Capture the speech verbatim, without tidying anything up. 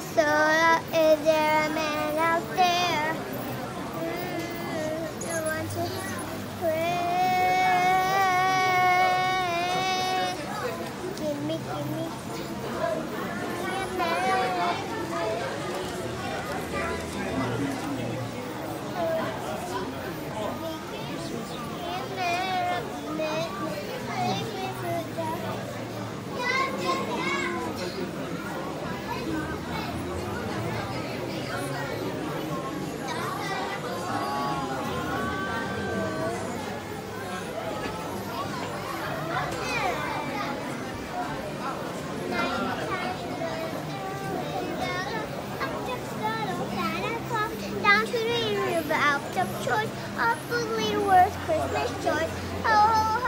So is there a man out there? Mm, I want to pray. Give me, give me. Down to the river out of choice, of the little words Christmas joy. Oh,